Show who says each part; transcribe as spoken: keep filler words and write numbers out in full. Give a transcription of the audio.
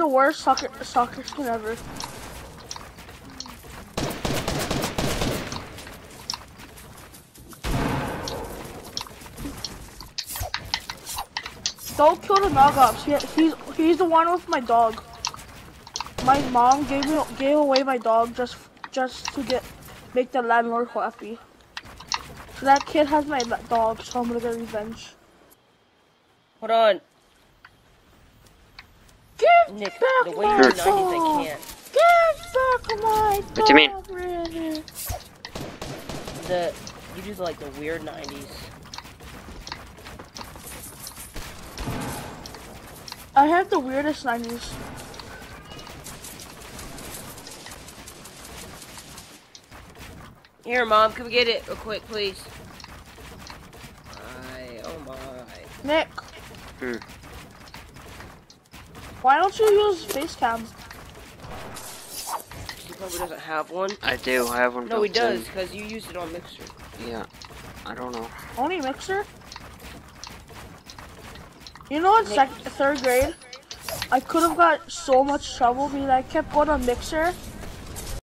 Speaker 1: the worst soccer soccer skin ever. Don't kill the knock-offs. He, he's he's the one with my dog. My mom gave me gave away my dog just just to get make the landlord happy. So that kid has my dog, so I'm gonna get revenge.
Speaker 2: Hold on.
Speaker 1: Give
Speaker 2: Nick,
Speaker 1: back
Speaker 2: the way
Speaker 1: my
Speaker 2: you're nineties,
Speaker 1: dog.
Speaker 2: I can't.
Speaker 1: Give back my dog.
Speaker 3: What do you mean?
Speaker 1: Really.
Speaker 2: The you do like the weird nineties.
Speaker 1: I have the weirdest nineties.
Speaker 2: Here, Mom, can we get it real quick, please? I, oh my.
Speaker 1: Nick.
Speaker 3: Hmm.
Speaker 1: Why don't you use face cam?
Speaker 2: He probably doesn't have one.
Speaker 3: I do. I have one.
Speaker 2: No, he
Speaker 3: built
Speaker 2: does,
Speaker 3: in.
Speaker 2: because you used it on Mixer.
Speaker 3: Yeah. I don't know.
Speaker 1: Only Mixer? You know, in sec third grade, I could have got so much trouble because I kept going on Mixer